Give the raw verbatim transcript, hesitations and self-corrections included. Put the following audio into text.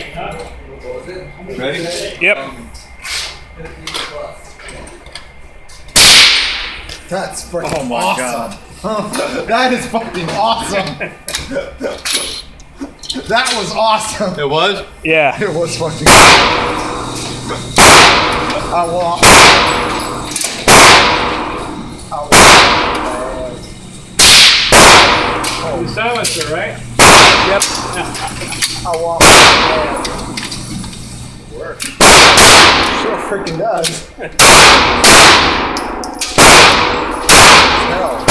Ready? Yep. That's freaking Oh my awesome. God. That is fucking awesome. That was awesome. It was? Yeah. It was fucking I want I want The silencer, right? Yep. I want work. Sure freaking does. Hell.